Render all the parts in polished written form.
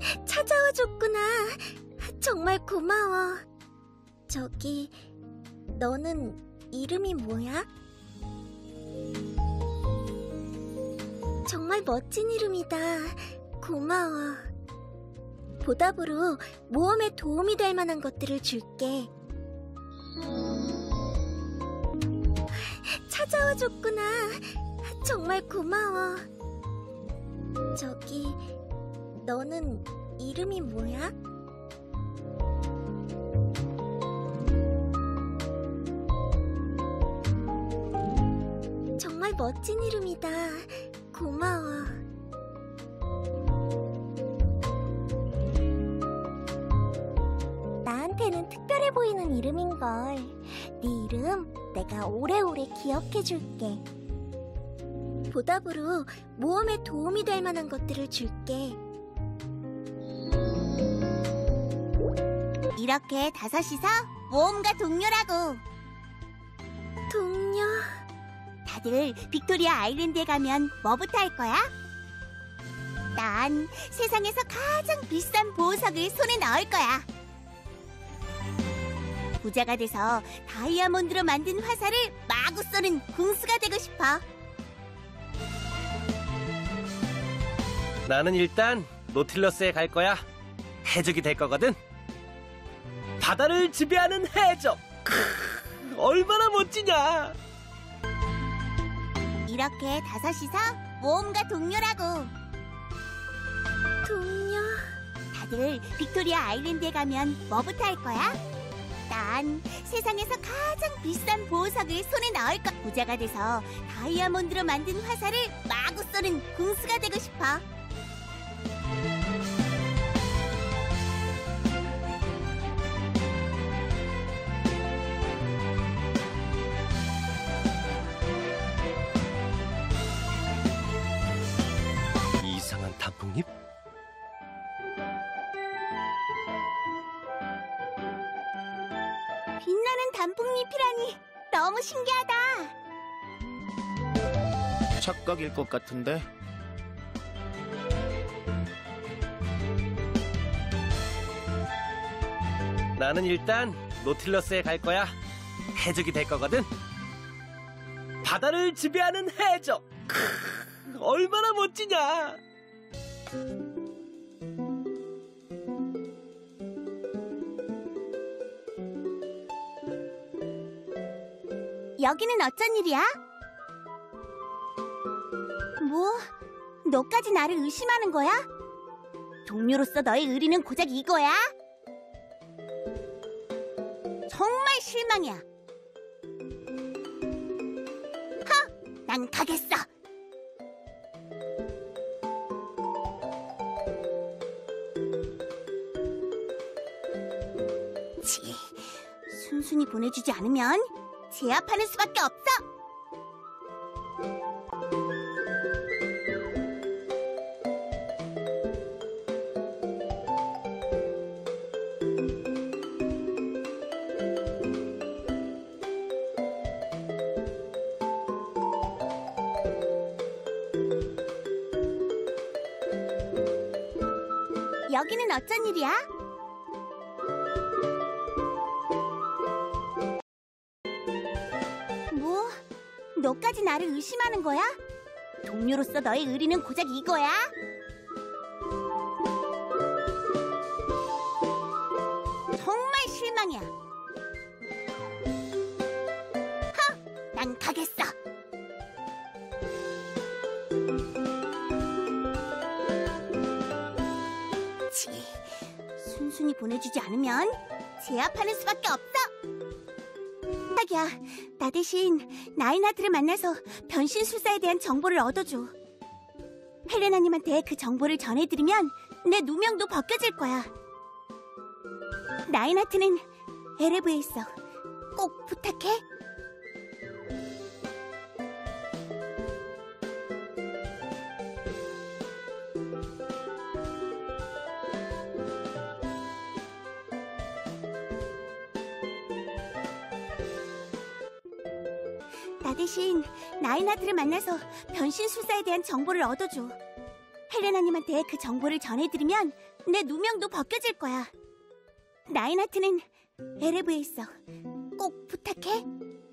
찾아와줬구나. 정말 고마워. 저기, 너는 이름이 뭐야? 정말 멋진 이름이다. 고마워. 보답으로 모험에 도움이 될 만한 것들을 줄게. 찾아와줬구나. 정말 고마워. 저기, 너는 이름이 뭐야? 정말 멋진 이름이다. 고마워. 나한테는 특별해 보이는 이름인걸. 네 이름 내가 오래오래 기억해줄게. 보답으로 모험에 도움이 될 만한 것들을 줄게. 이렇게 5이서 모험가 동료라고. 동료? 다들 빅토리아 아일랜드에 가면 뭐부터 할 거야? 난 세상에서 가장 비싼 보석을 손에 넣을 거야. 부자가 돼서 다이아몬드로 만든 화살을 마구 쏘는 궁수가 되고 싶어. 나는 일단 노틸러스에 갈 거야. 해적이 될 거거든. 바다를 지배하는 해적. 얼마나 멋지냐. 이렇게 5이서 모험가 동료라고. 동료? 다들 빅토리아 아일랜드에 가면 뭐부터 할 거야? 난 세상에서 가장 비싼 보석을 손에 넣을 거야. 부자가 돼서 다이아몬드로 만든 화살을 마구 쏘는 궁수가 되고 싶어. 이상한 단풍잎? 빛나는 단풍잎이라니 너무 신기하다. 착각일 것 같은데. 나는 일단 노틸러스에 갈 거야. 해적이 될 거거든. 바다를 지배하는 해적. 얼마나 멋지냐. 여기는 어쩐 일이야? 뭐, 너까지 나를 의심하는 거야? 동료로서 너의 의리는 고작 이거야? 정말 실망이야. 난 가겠어. 순순히 보내주지 않으면 제압하는 수밖에 없어. 여기는 어쩐 일이야? 뭐, 너까지 나를 의심하는 거야? 동료로서 너의 의리는 고작 이거야? 정말 실망이야. 난 가겠어. 순순히 보내주지 않으면 제압하는 수밖에 없어. 자기야, 나 대신 나인하트를 만나서 변신술사에 대한 정보를 얻어줘. 헬레나님한테 그 정보를 전해드리면 내 누명도 벗겨질 거야. 나인하트는 에레브에 있어. 꼭 부탁해. 나 대신 나인하트를 만나서 변신술사에 대한 정보를 얻어줘. 헬레나님한테 그 정보를 전해드리면 내 누명도 벗겨질 거야. 나인하트는 LF에 있어. 꼭 부탁해.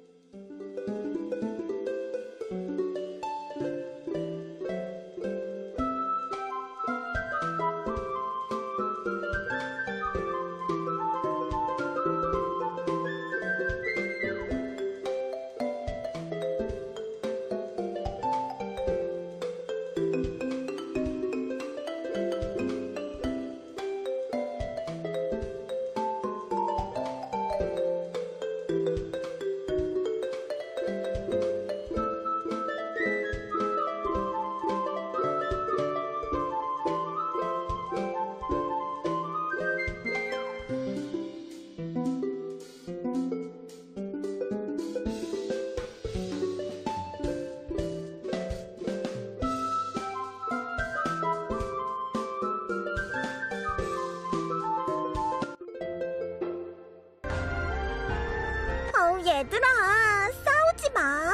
얘들아, 싸우지 마.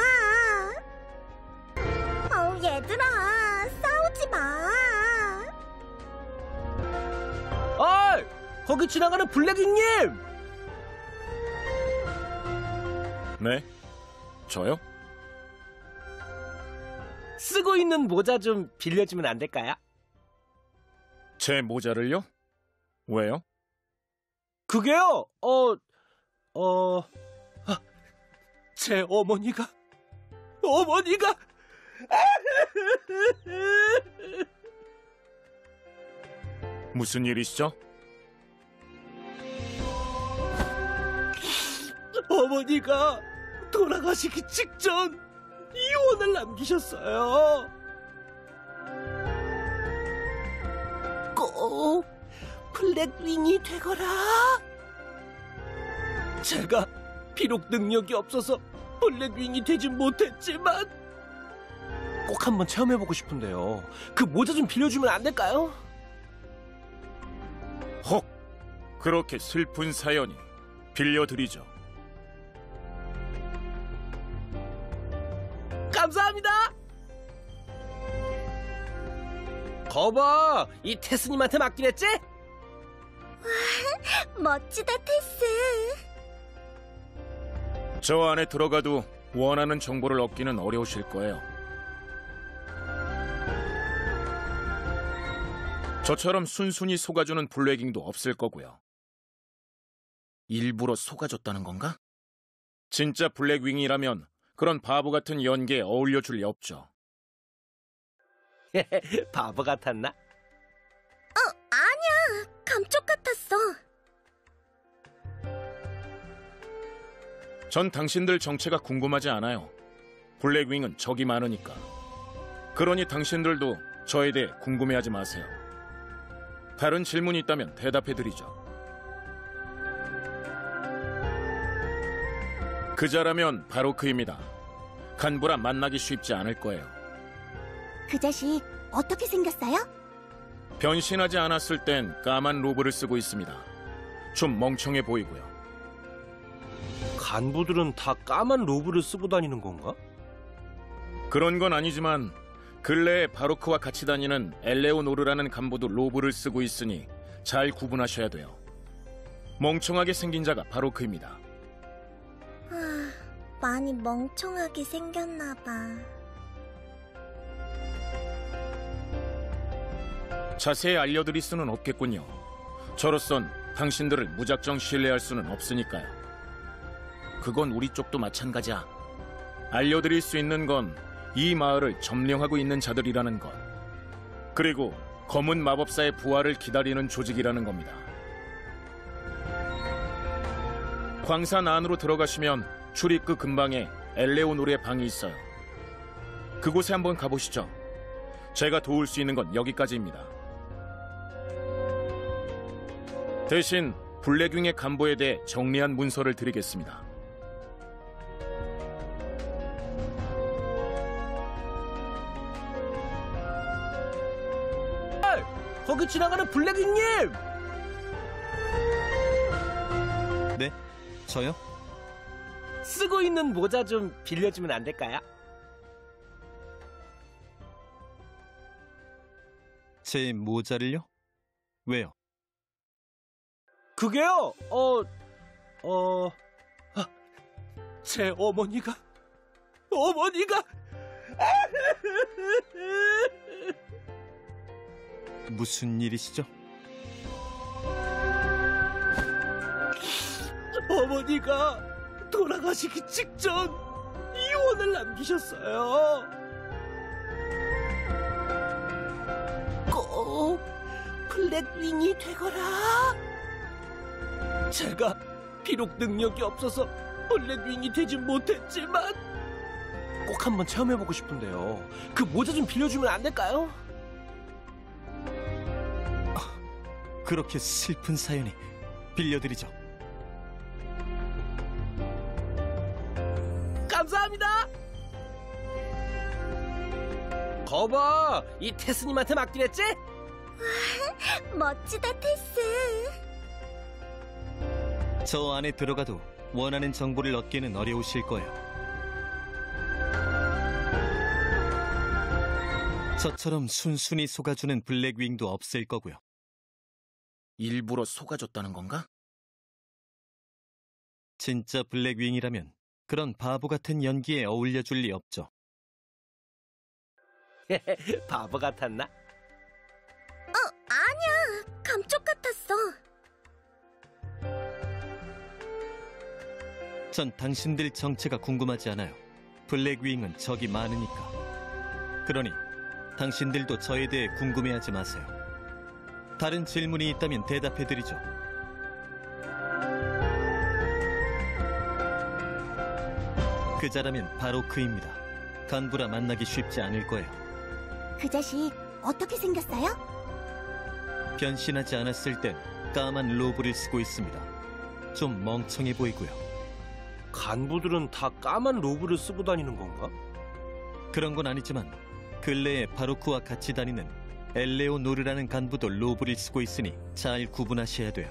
얘들아, 싸우지 마. 어이! 거기 지나가는 블랙윙님! 네? 저요? 쓰고 있는 모자 좀 빌려주면 안 될까요? 제 모자를요? 왜요? 그게요, 제 어머니가 무슨 일이시죠? 어머니가 돌아가시기 직전 유언을 남기셨어요. 꼭 블랙윙이 되거라. 제가 비록 능력이 없어서 블랙윙이 되지 못했지만 꼭 한번 체험해보고 싶은데요. 그 모자 좀 빌려주면 안 될까요? 헉! 그렇게 슬픈 사연이 빌려드리죠. 감사합니다. 거봐, 이 테스님한테 맡기랬지? 멋지다, 테스. 저 안에 들어가도 원하는 정보를 얻기는 어려우실 거예요. 저처럼 순순히 속아주는 블랙윙도 없을 거고요. 일부러 속아줬다는 건가? 진짜 블랙윙이라면 그런 바보 같은 연기에 어울려줄 리 없죠. 바보 같았나? 아니야. 감쪽 같았어. 전 당신들 정체가 궁금하지 않아요. 블랙윙은 적이 많으니까. 그러니 당신들도 저에 대해 궁금해하지 마세요. 다른 질문이 있다면 대답해드리죠. 그자라면 바로크입니다. 간부라 만나기 쉽지 않을 거예요. 그 자식 어떻게 생겼어요? 변신하지 않았을 땐 까만 로브를 쓰고 있습니다. 좀 멍청해 보이고요. 간부들은 다 까만 로브를 쓰고 다니는 건가? 그런 건 아니지만 근래에 바로크와 같이 다니는 엘레오노르라는 간부도 로브를 쓰고 있으니 잘 구분하셔야 돼요. 멍청하게 생긴 자가 바로크입니다. 많이 멍청하게 생겼나 봐. 자세히 알려드릴 수는 없겠군요. 저로선 당신들을 무작정 신뢰할 수는 없으니까요. 그건 우리 쪽도 마찬가지야. 알려드릴 수 있는 건 이 마을을 점령하고 있는 자들이라는 것, 그리고 검은 마법사의 부활을 기다리는 조직이라는 겁니다. 광산 안으로 들어가시면 출입구 근방에 엘레오노르의 방이 있어요. 그곳에 한번 가보시죠. 제가 도울 수 있는 건 여기까지입니다. 대신 블랙윙의 간부에 대해 정리한 문서를 드리겠습니다. 거기 지나가는 블랙윙님! 네? 저요? 쓰고 있는 모자 좀 빌려주면 안 될까요? 제 모자를요? 왜요? 그게요, 제 어머니가 무슨 일이시죠? 어머니가 돌아가시기 직전 이혼을 남기셨어요. 꼭 블랙윙이 되거라. 제가 비록 능력이 없어서 블랙윙이 되진 못했지만 꼭 한번 체험해보고 싶은데요. 그 모자 좀 빌려주면 안 될까요? 그렇게 슬픈 사연이 빌려드리죠. 감사합니다. 거봐, 이 테스님한테 맡기랬지? 멋지다, 테스. 저 안에 들어가도 원하는 정보를 얻기는 어려우실 거예요. 저처럼 순순히 속아주는 블랙윙도 없을 거고요. 일부러 속아줬다는 건가? 진짜 블랙윙이라면 그런 바보 같은 연기에 어울려줄 리 없죠. 바보 같았나? 아니야. 감쪽 같았어. 전 당신들 정체가 궁금하지 않아요. 블랙윙은 적이 많으니까. 그러니 당신들도 저에 대해 궁금해하지 마세요. 다른 질문이 있다면 대답해드리죠. 그자라면 바로 그입니다. 간부라 만나기 쉽지 않을 거예요. 그 자식 어떻게 생겼어요? 변신하지 않았을 땐 까만 로브를 쓰고 있습니다. 좀 멍청해 보이고요. 간부들은 다 까만 로브를 쓰고 다니는 건가? 그런 건 아니지만 근래에 바로크와 같이 다니는 엘레오노르라는 간부도 로브를 쓰고 있으니 잘 구분하셔야 돼요.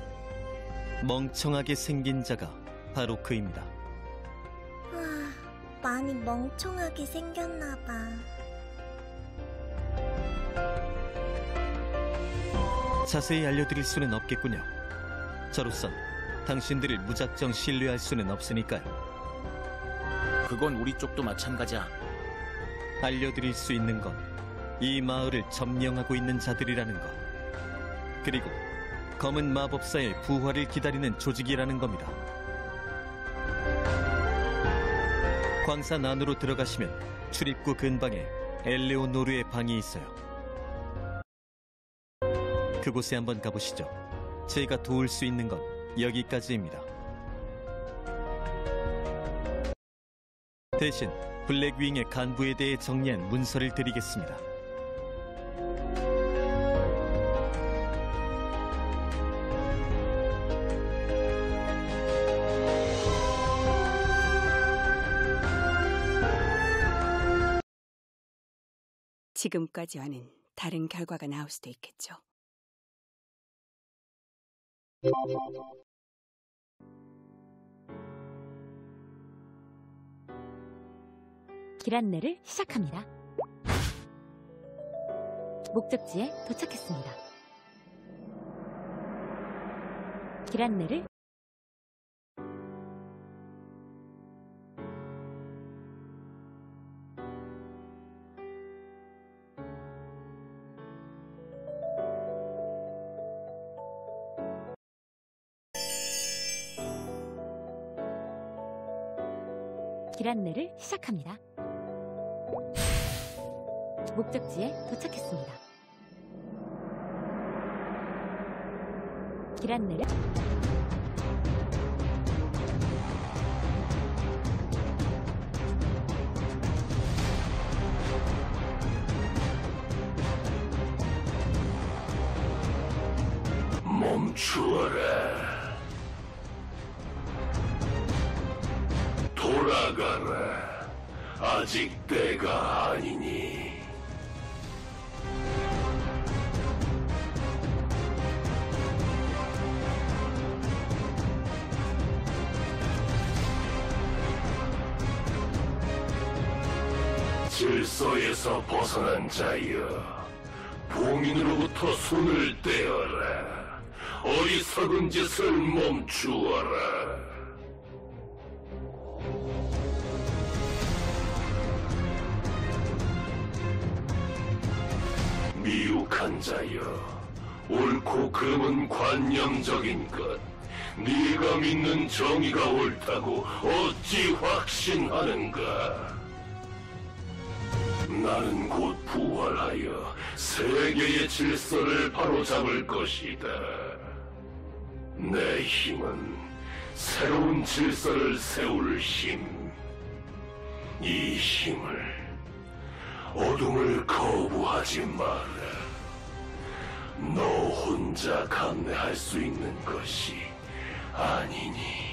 멍청하게 생긴 자가 바로 그입니다. 많이 멍청하게 생겼나 봐. 자세히 알려드릴 수는 없겠군요. 저로선 당신들을 무작정 신뢰할 수는 없으니까요. 그건 우리 쪽도 마찬가지야. 알려드릴 수 있는 건 이 마을을 점령하고 있는 자들이라는 것, 그리고 검은 마법사의 부활을 기다리는 조직이라는 겁니다. 광산 안으로 들어가시면 출입구 근방에 엘레오노르의 방이 있어요. 그곳에 한번 가보시죠. 제가 도울 수 있는 건 여기까지입니다. 대신 블랙윙의 간부에 대해 정리한 문서를 드리겠습니다. 지금까지와는 다른 결과가 나올 수도 있겠죠. 길 안내를 시작합니다. 목적지에 도착했습니다. 길 안내를 길 안내를 시작합니다. 목적지에 도착했습니다. 길 안내를 멈추어라. 돌아가라. 아직 때가 아니니. 질서에서 벗어난 자여, 봉인으로부터 손을 떼어라. 어리석은 짓을 멈추어라. 미혹한 자여, 옳고 그름은 관념적인 것. 네가 믿는 정의가 옳다고 어찌 확신하는가? 나는 곧 부활하여 세계의 질서를 바로잡을 것이다. 내 힘은 새로운 질서를 세울 힘. 이 힘을 어둠을 거부하지 마라. 너 혼자 감내할 수 있는 것이 아니니.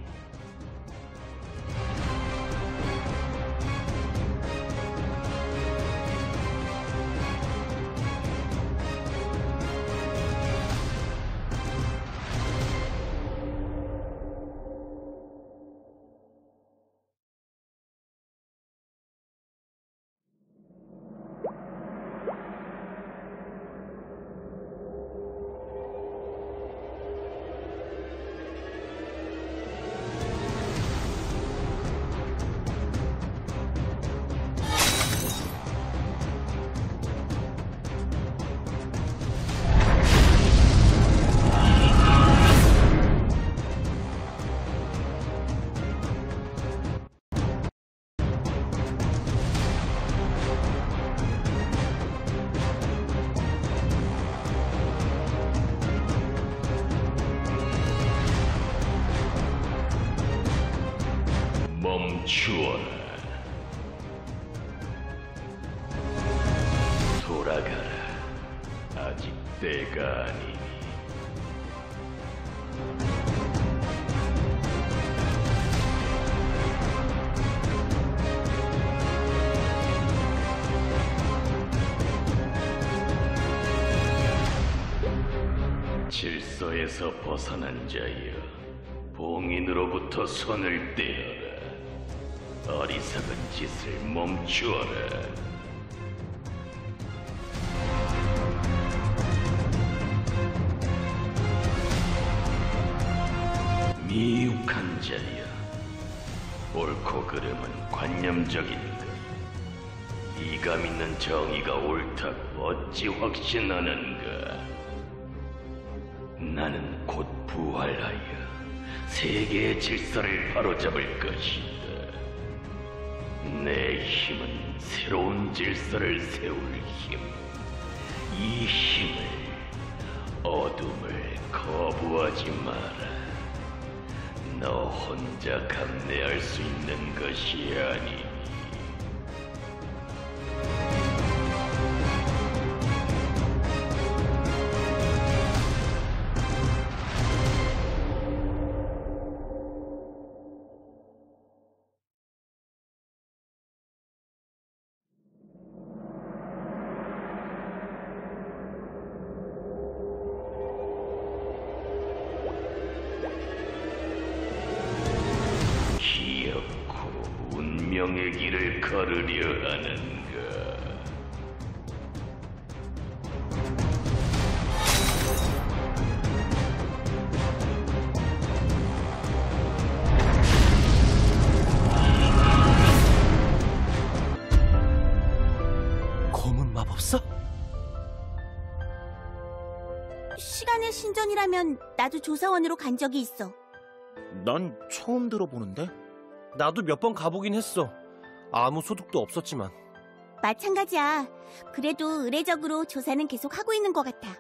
멈추어라. 돌아가라. 아직 때가 아니니. 질서에서 벗어난 자여, 봉인으로부터 손을 떼어라. 어리석은 짓을 멈추어라. 미혹한 자여, 옳고 그름은 관념적인 것. 네가 믿는 정의가 옳다고 어찌 확신하는가? 나는 곧 부활하여 세계의 질서를 바로잡을 것이다. 내 힘은 새로운 질서를 세울 힘. 이 힘을, 어둠을 거부하지 마라. 너 혼자 감내할 수 있는 것이 아니니. 운명의 길을 걸으려 하는가? 검은 마법사? 시간의 신전이라면 나도 조사원으로 간 적이 있어. 난 처음 들어보는데? 나도 몇 번 가보긴 했어. 아무 소득도 없었지만. 마찬가지야. 그래도 의례적으로 조사는 계속 하고 있는 것 같아.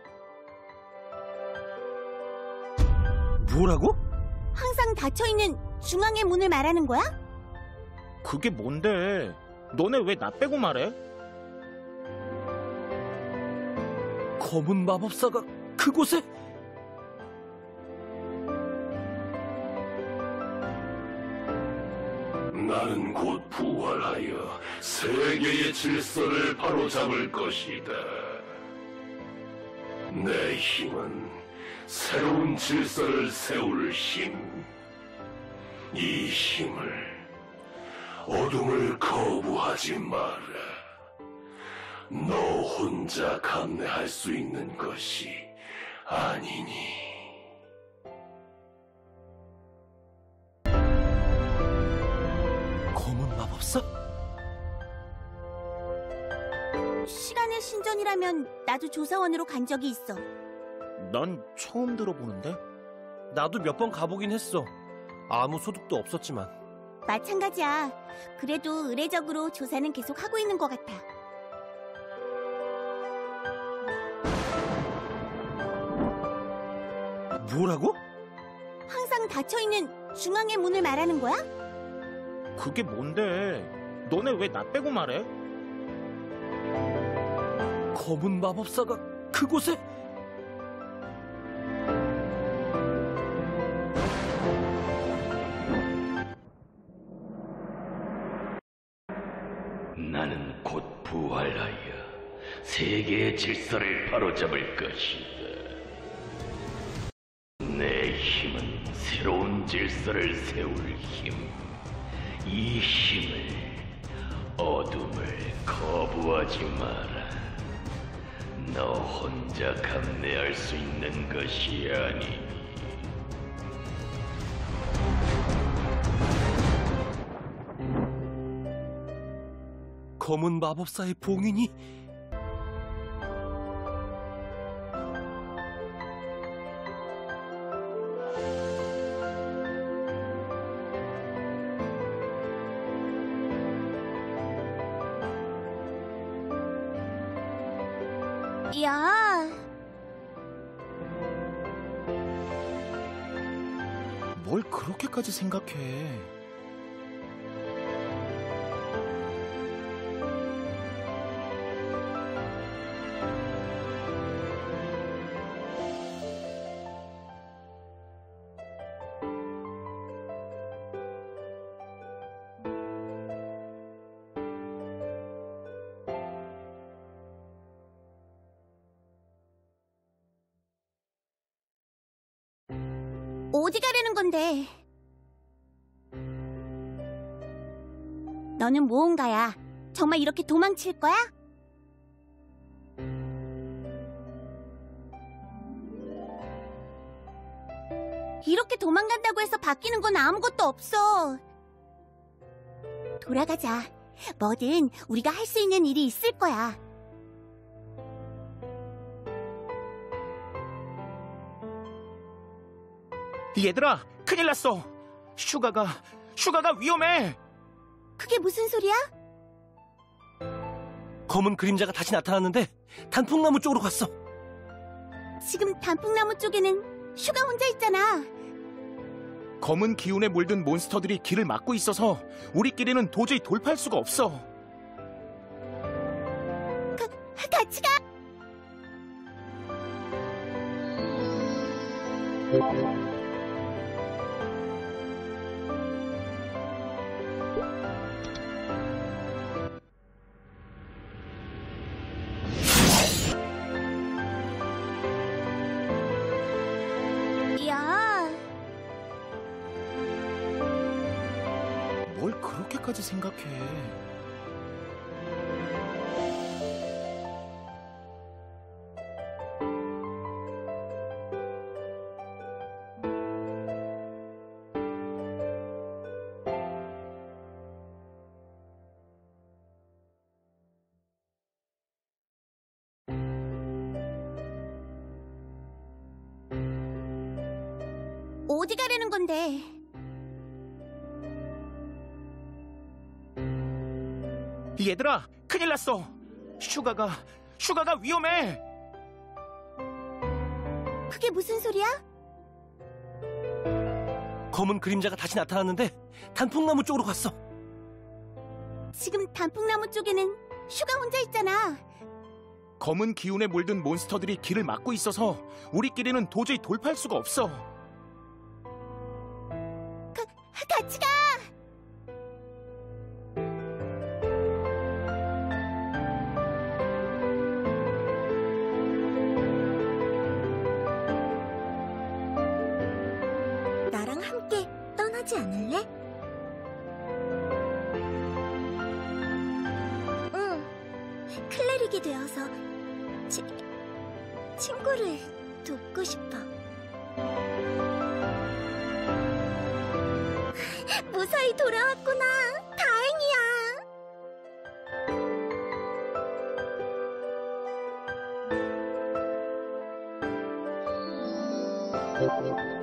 뭐라고? 항상 닫혀있는 중앙의 문을 말하는 거야? 그게 뭔데? 너네 왜 나 빼고 말해? 검은 마법사가 그곳에? 나는 곧 부활하여 세계의 질서를 바로잡을 것이다. 내 힘은 새로운 질서를 세울 힘. 이 힘을, 어둠을 거부하지 마라. 너 혼자 감내할 수 있는 것이 아니니. 검은 마법사? 시간의 신전이라면 나도 조사원으로 간 적이 있어. 난 처음 들어보는데? 나도 몇 번 가보긴 했어. 아무 소득도 없었지만. 마찬가지야. 그래도 의례적으로 조사는 계속 하고 있는 것 같아. 뭐라고? 항상 닫혀있는 중앙의 문을 말하는 거야? 그게 뭔데? 너네 왜 나 빼고 말해? 검은 마법사가 그곳에? 나는 곧 부활하여 세계의 질서를 바로잡을 것이다. 내 힘은 새로운 질서를 세울 힘. 이 힘을, 어둠을 거부하지 마라. 너 혼자 감내할 수 있는 것이 아니니. 검은 마법사의 봉인이? 야, 뭘 그렇게까지 생각해? 어디 가려는 건데? 너는 모험가야. 정말 이렇게 도망칠 거야? 이렇게 도망간다고 해서 바뀌는 건 아무것도 없어. 돌아가자. 뭐든 우리가 할 수 있는 일이 있을 거야. 얘들아, 큰일 났어. 슈가가 위험해. 그게 무슨 소리야? 검은 그림자가 다시 나타났는데 단풍나무 쪽으로 갔어. 지금 단풍나무 쪽에는 슈가 혼자 있잖아. 검은 기운에 물든 몬스터들이 길을 막고 있어서 우리끼리는 도저히 돌파할 수가 없어. 같이 가! 야, 뭘 그렇게까지 생각해? 어디 가려는 건데? 얘들아, 큰일 났어. 슈가가 위험해. 그게 무슨 소리야? 검은 그림자가 다시 나타났는데 단풍나무 쪽으로 갔어. 지금 단풍나무 쪽에는 슈가 혼자 있잖아. 검은 기운에 물든 몬스터들이 길을 막고 있어서 우리끼리는 도저히 돌파할 수가 없어. 같이 가! 나랑 함께 떠나지 않을래? 응. 클레릭이 되어서 친구를 돕고 싶어. 무사히 돌아왔구나. 다행이야.